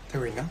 되고 있나?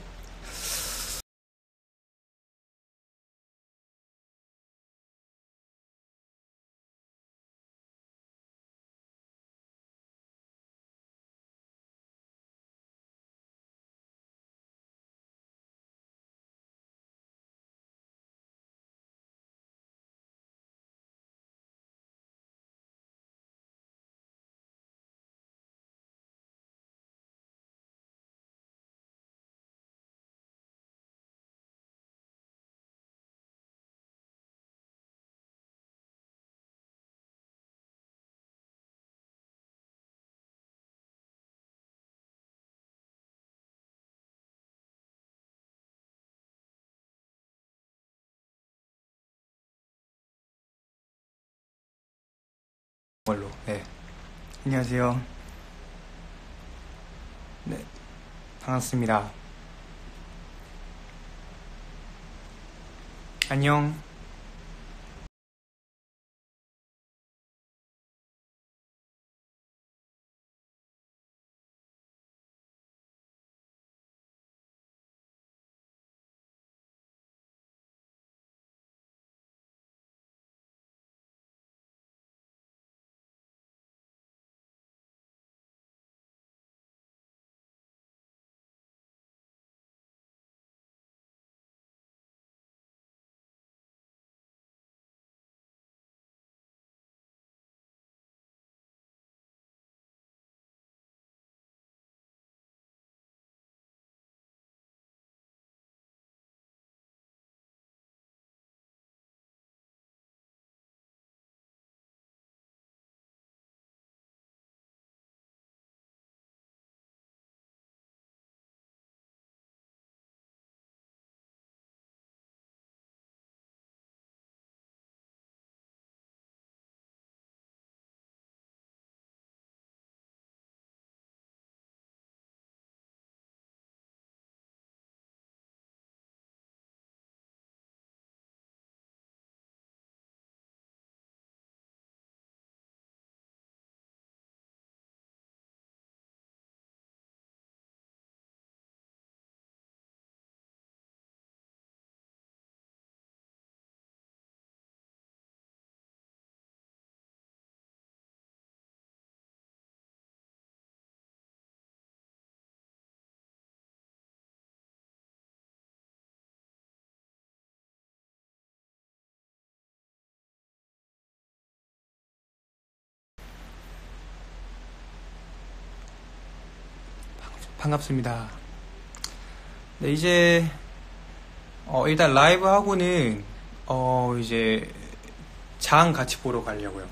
걸로. 네. 안녕하세요. 네. 반갑습니다. 안녕. 반갑습니다. 네, 이제 일단 라이브 하고는 이제 장 같이 보러 가려고요.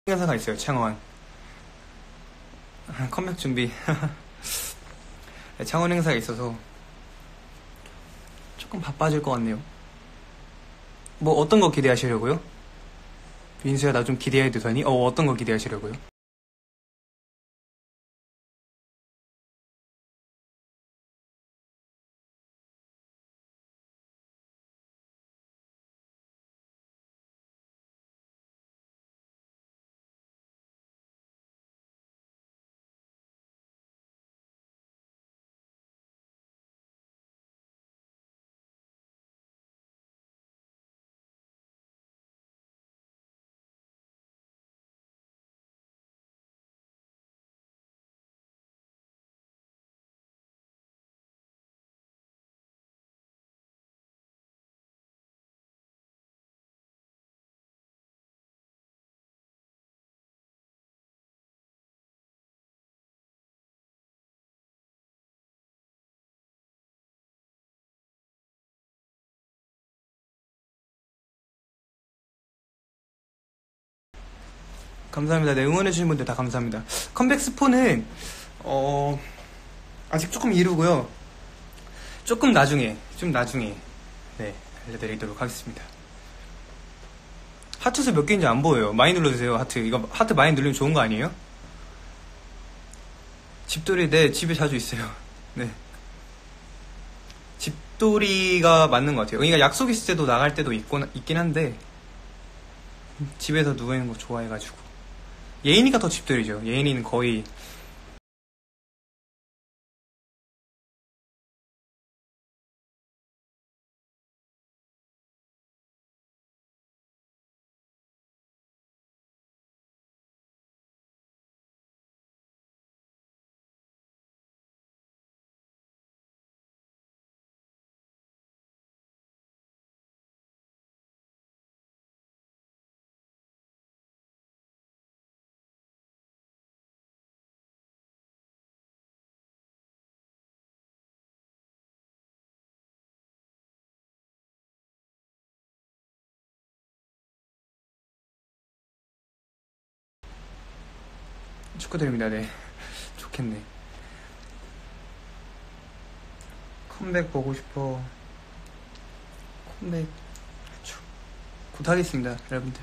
행사가 있어요. 창원. 컴백 준비. 창원 행사가 있어서 조금 바빠질 것 같네요. 뭐 어떤 거 기대하시려고요? 민수야 나 좀 기대해도 되니? 어떤 거 기대하시려고요? 감사합니다. 네, 응원해주신 분들 다 감사합니다. 컴백 스포는, 아직 조금 이르고요. 조금 나중에, 네, 알려드리도록 하겠습니다. 하트수 몇 개인지 안 보여요. 많이 눌러주세요, 하트. 이거 하트 많이 누르면 좋은 거 아니에요? 집돌이, 네, 집에 자주 있어요. 네. 집돌이가 맞는 것 같아요. 그러니까 약속 있을 때도 나갈 때도 있긴 한데, 집에서 누워있는 거 좋아해가지고. 예인이가 더 집돌이죠. 예인이는 거의 축하드립니다. 네. 좋겠네. 컴백 보고 싶어. 컴백 곧 하겠습니다, 여러분들.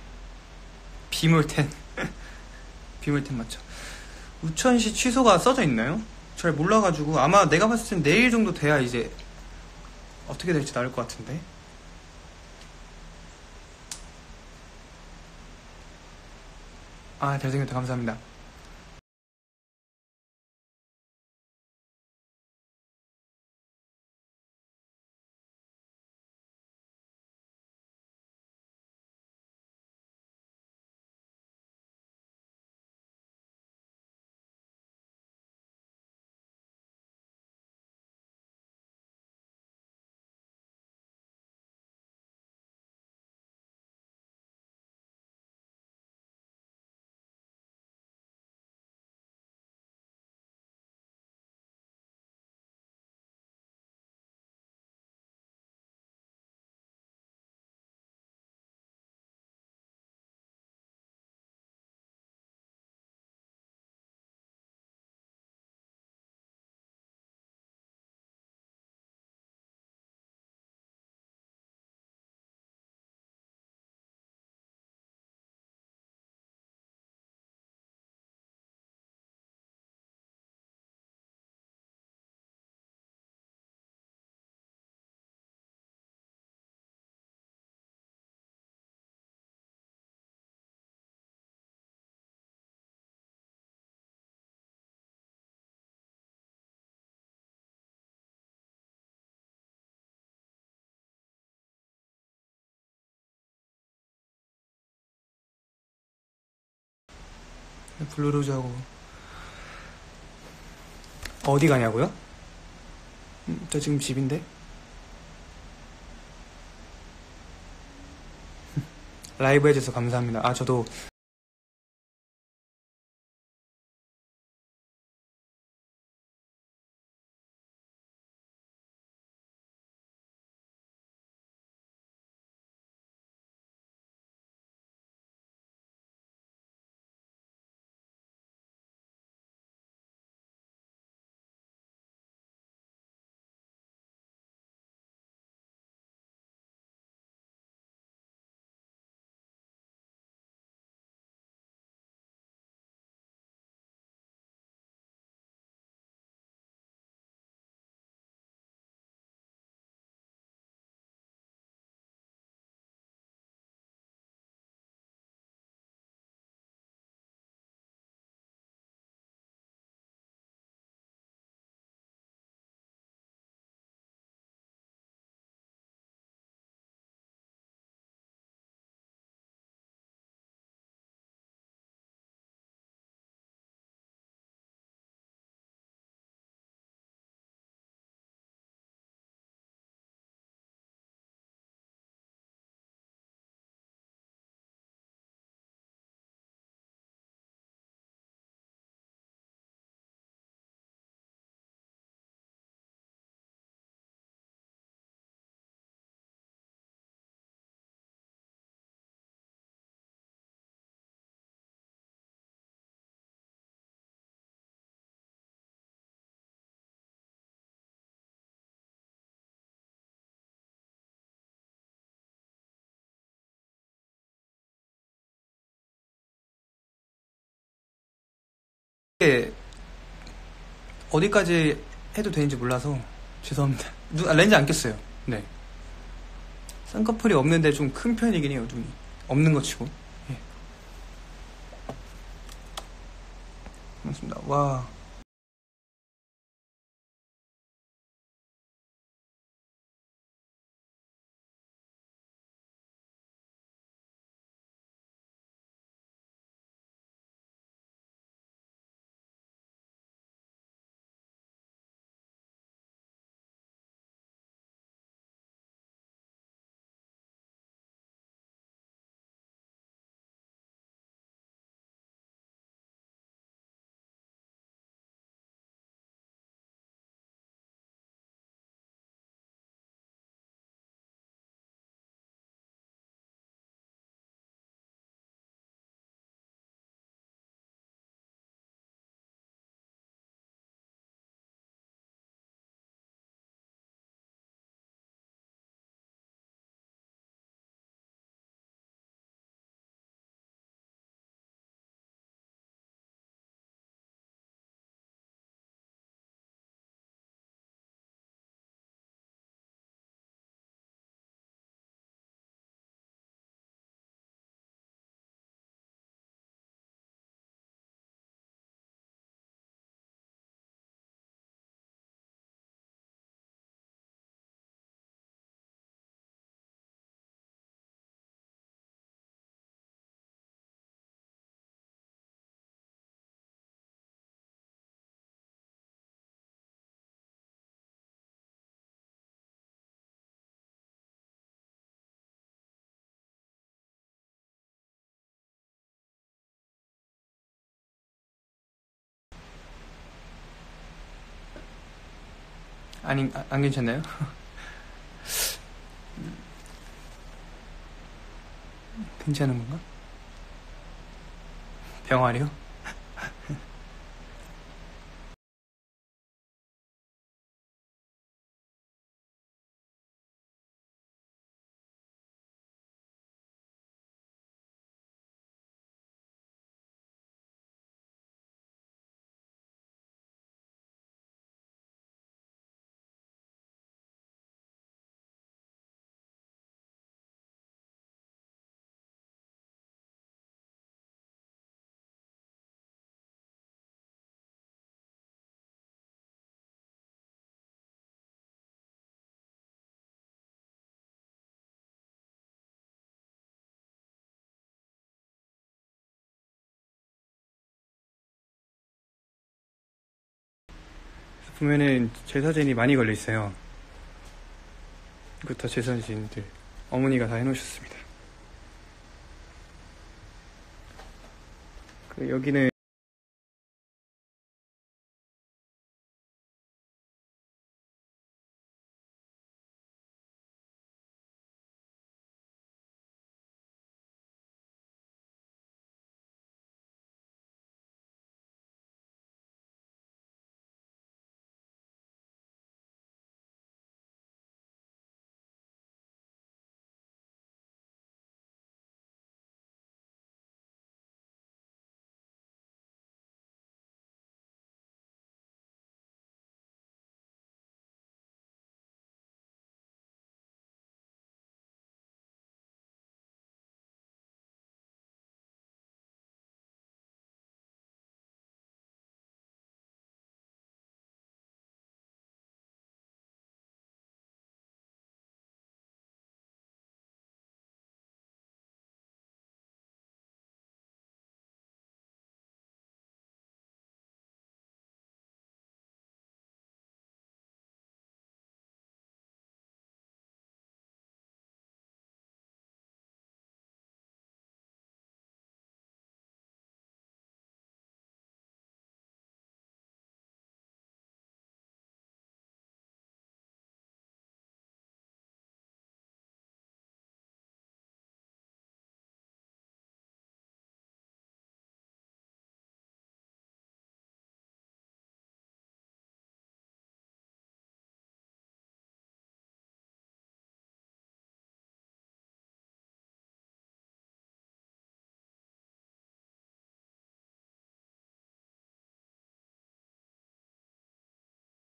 비물텐. 비물텐 맞죠? 우천시 취소가 써져 있나요? 잘 몰라가지고 아마 내가 봤을 땐 내일 정도 돼야 이제 어떻게 될지 나올 것 같은데. 아, 잘생겼다. 감사합니다. 블루로즈하고 어디 가냐고요? 저 지금 집인데. 라이브 해줘서 감사합니다. 아, 저도 이게 어디까지 해도 되는지 몰라서 죄송합니다. 렌즈 안 꼈어요. 네. 쌍꺼풀이 없는데 좀 큰 편이긴 해요. 눈이 없는 거 치고. 예. 고맙습니다. 와. 아니, 안 괜찮나요? 괜찮은 건가? 병아리요? 보면은 제 사진이 많이 걸려 있어요. 이거 다 제 사진들 어머니가 다 해놓으셨습니다. 여기는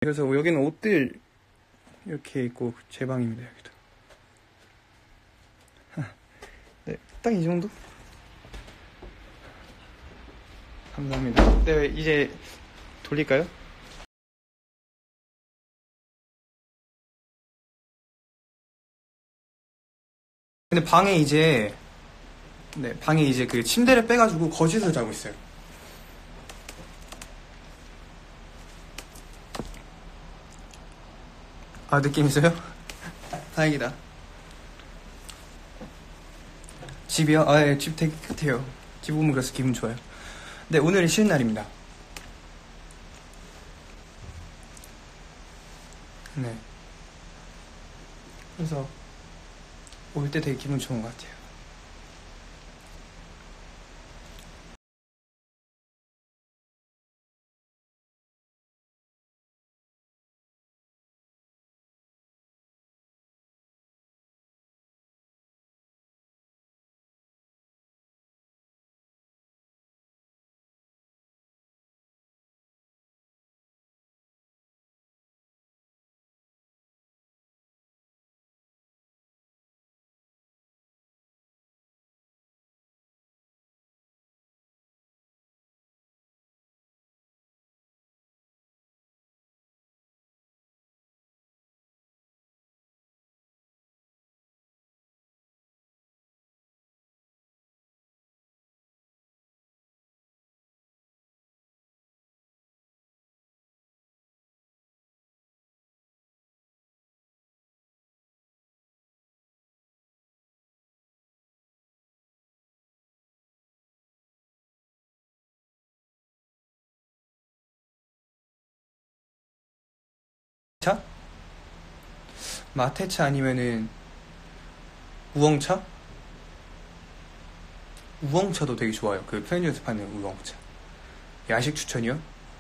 그래서 여기는 옷들 이렇게 있고 제 방입니다. 여기도. 네, 딱 이 정도? 감사합니다. 네, 이제 돌릴까요? 근데 방에 이제 그 침대를 빼가지고 거실에서 자고 있어요. 아, 느낌 있어요? 다행이다. 집이요? 아, 예, 집 되게 깨끗해요. 집 오면 그래서 기분 좋아요. 네, 오늘은 쉬는 날입니다. 네. 그래서 올 때 되게 기분 좋은 것 같아요. 차? 마테차 아니면은 우엉차? 우엉차도 되게 좋아요. 그 편의점에서 파는 우엉차. 야식 추천이요?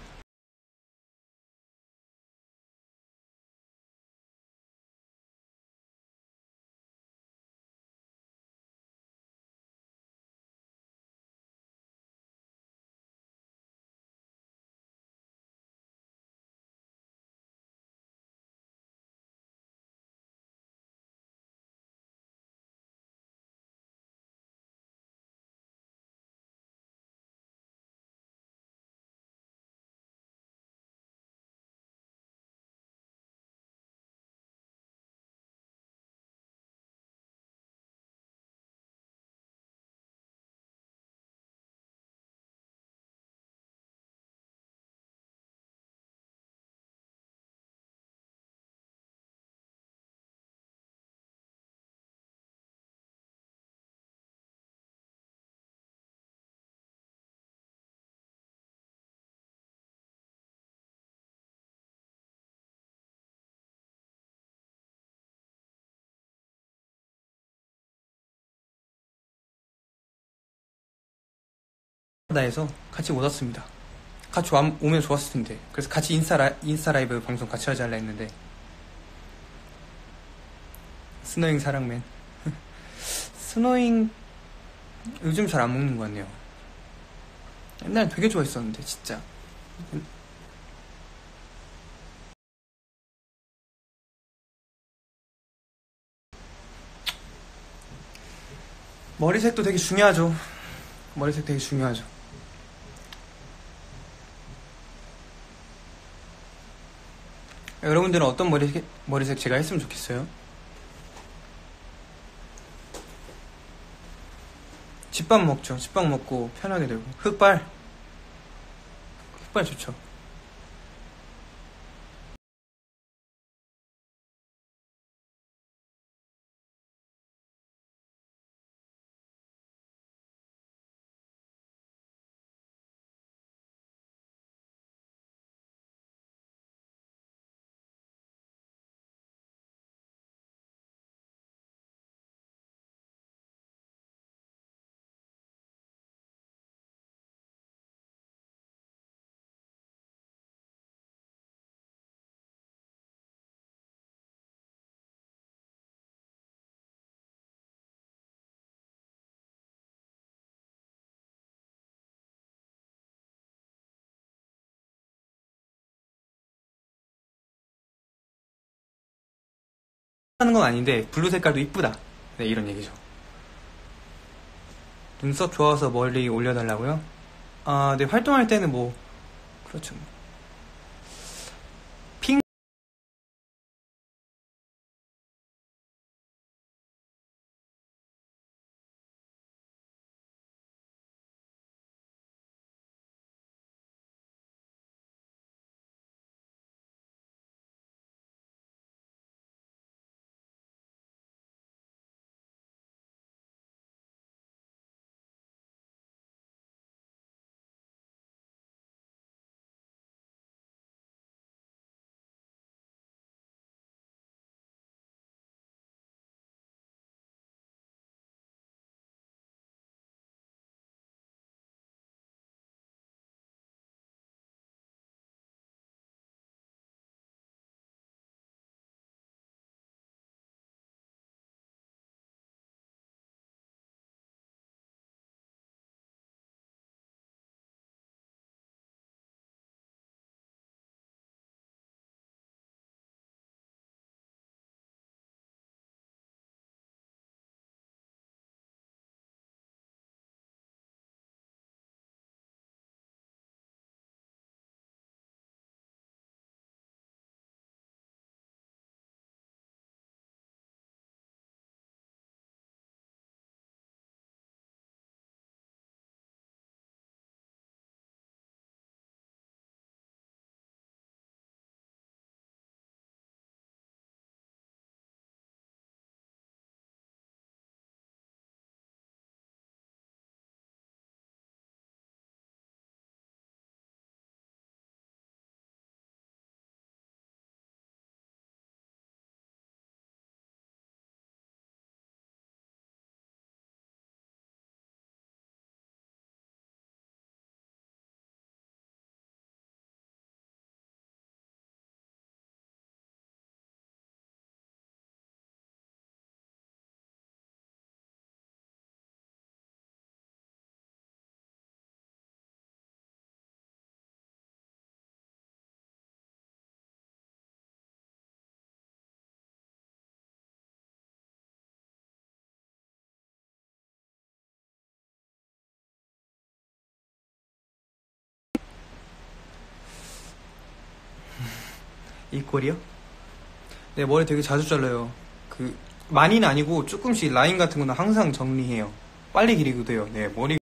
나에서 같이 못 왔습니다. 같이 오면 좋았을 텐데. 그래서 같이 인스타 라이브 방송 같이 하자 할라 했는데. 스노잉 사랑맨. 스노잉 요즘 잘 안 먹는 것 같네요. 옛날에 되게 좋아했었는데, 진짜. 머리색도 되게 중요하죠. 머리색 되게 중요하죠. 여러분들은 어떤 머리색 제가 했으면 좋겠어요? 집밥 먹죠. 집밥 먹고 편하게 되고. 흑발 좋죠. 하는 건 아닌데 블루 색깔도 이쁘다. 네, 이런 얘기죠. 눈썹 좋아서 멀리 올려달라고요? 아, 네, 활동할 때는 뭐 그렇죠. 핑 이 꼴이요? 네, 머리 되게 자주 잘라요. 그 많이는 아니고 조금씩 라인 같은 거는 항상 정리해요. 빨리 기르기도 해요. 네, 머리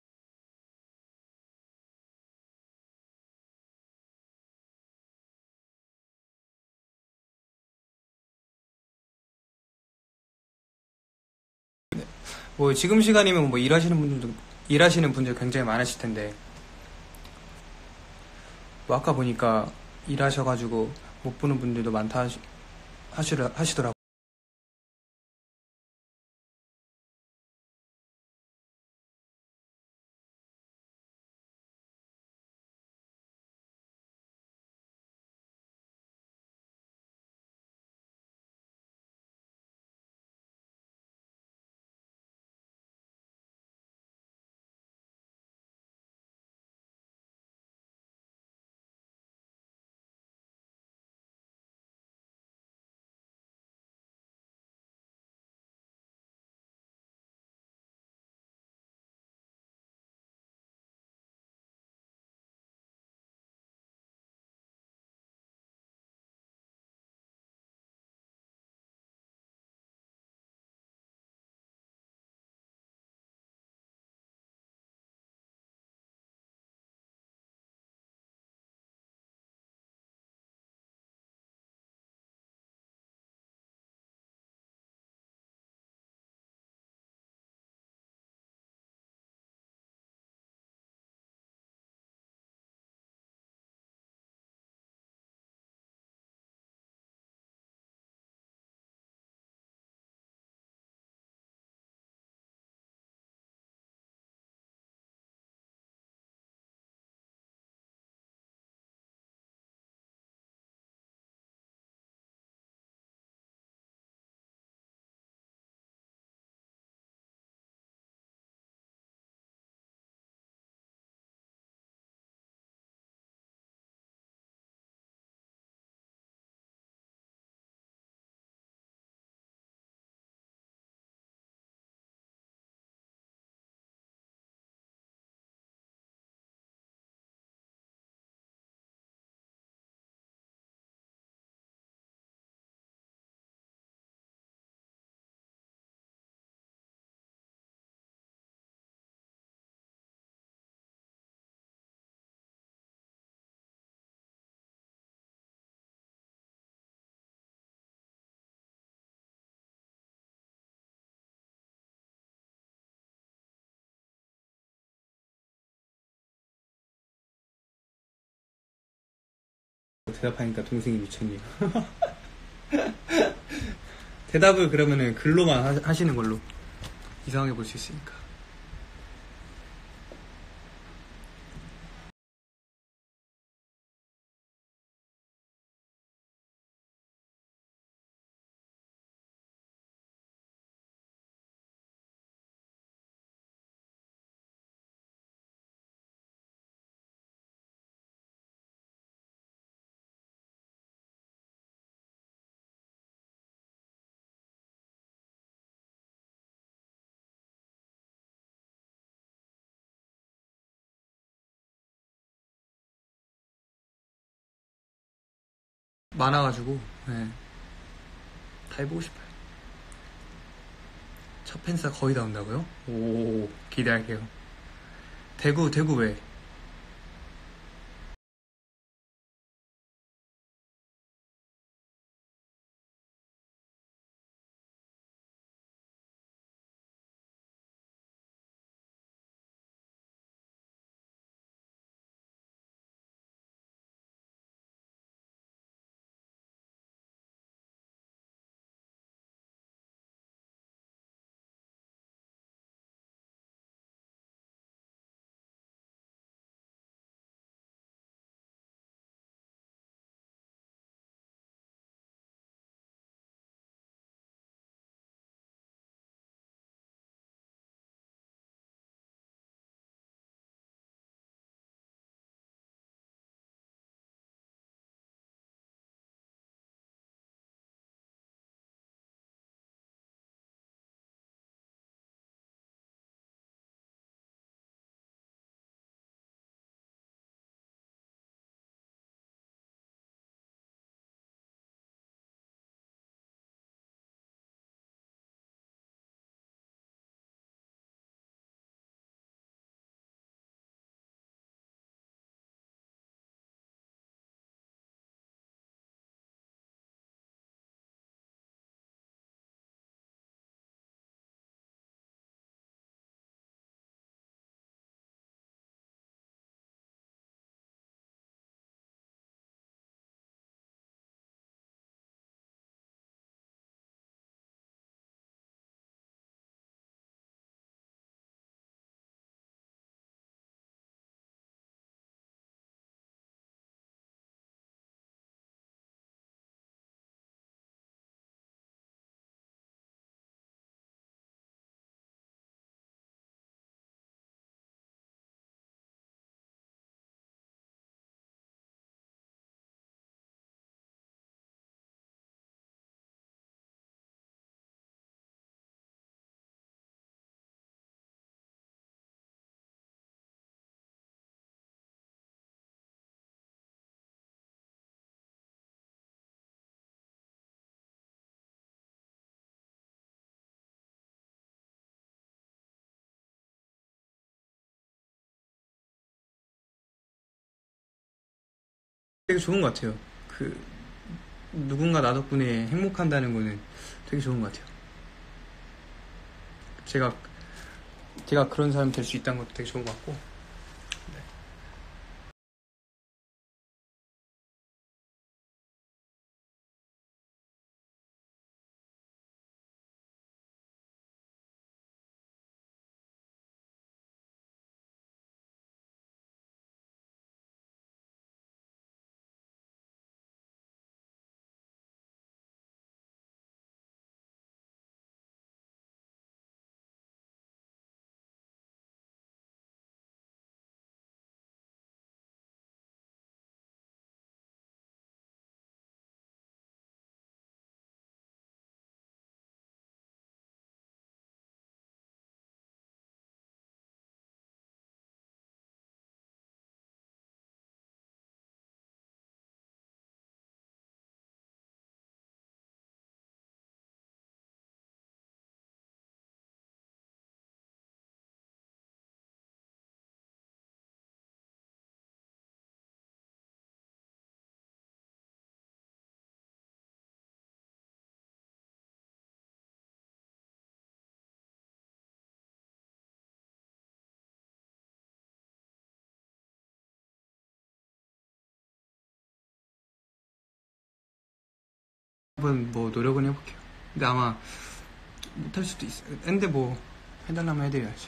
뭐 지금 시간이면 뭐 일하시는 분들 굉장히 많으실 텐데 뭐 아까 보니까 일하셔가지고 못 보는 분들도 많다 하시더라고요. 대답하니까 동생이 미쳤네요. 대답을 그러면은 글로만 하시는 걸로 이상하게 볼 수 있으니까. 많아가지고 네. 다 해보고 싶어요. 첫 팬싸 거의 다 온다고요? 오, 기대할게요. 대구 왜? 되게 좋은 것 같아요. 그 누군가 나 덕분에 행복한다는 거는 되게 좋은 것 같아요. 제가 제가 그런 사람 될 수 있다는 것도 되게 좋은 것 같고. 한번 뭐 노력은 해볼게요. 근데 아마 못할 수도 있어요. 근데 뭐 해달라면 해드려야지.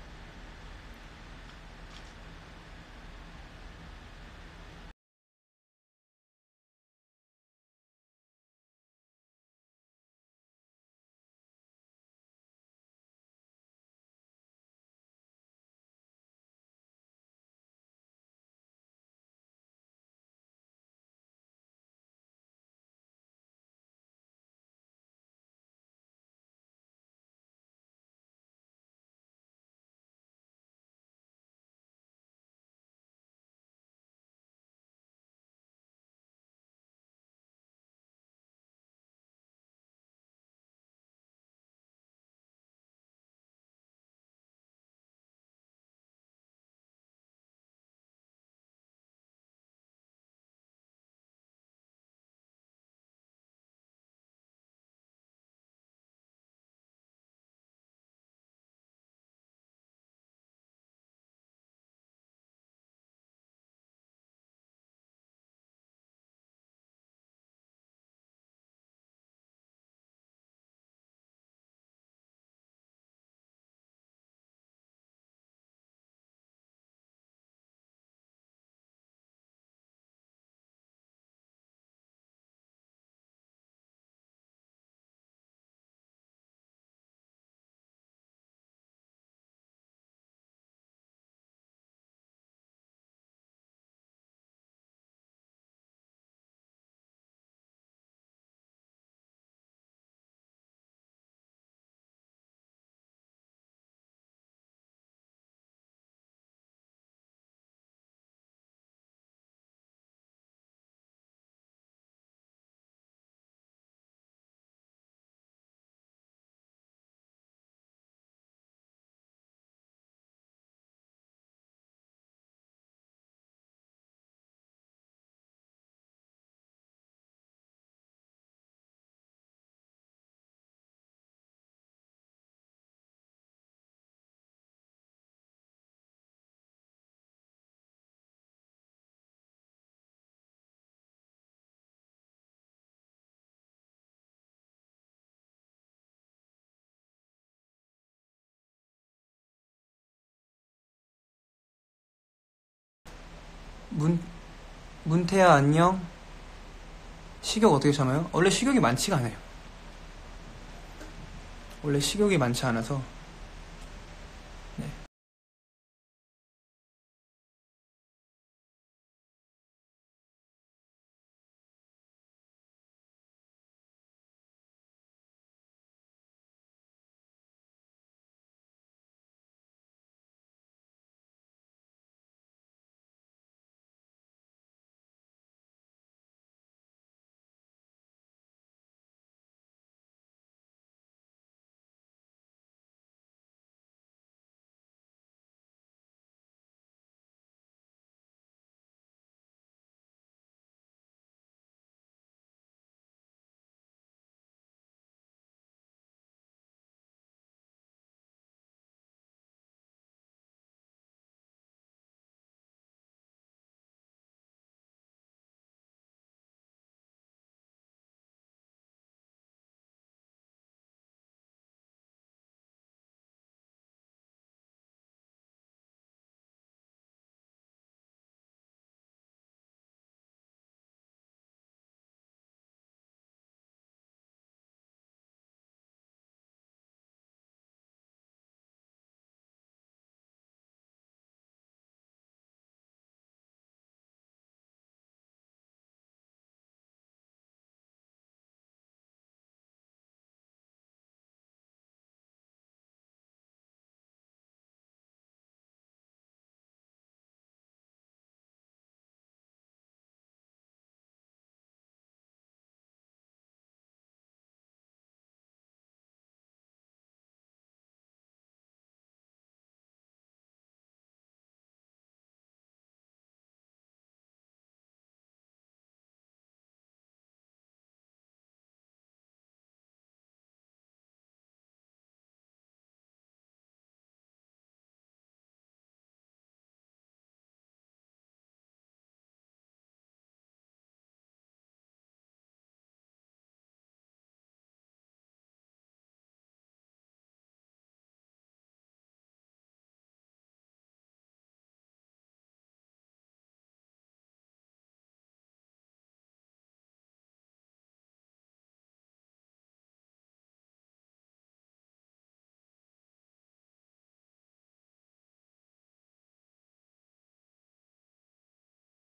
문태야 안녕. 식욕 어떻게 참아요? 원래 식욕이 많지가 않아요. 원래 식욕이 많지 않아서. 네.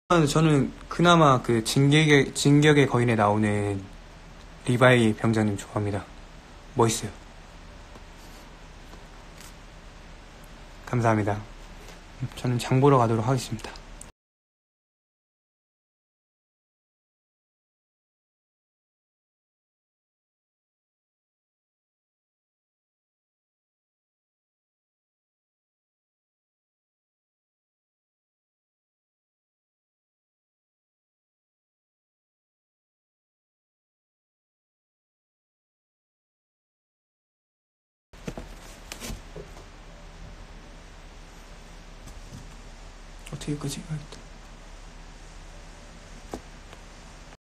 저는 그나마 그 진격의 거인에 나오는 리바이 병장님 좋아합니다. 멋있어요. 감사합니다. 저는 장 보러 가도록 하겠습니다. 어떻게 끄지? 알겠다.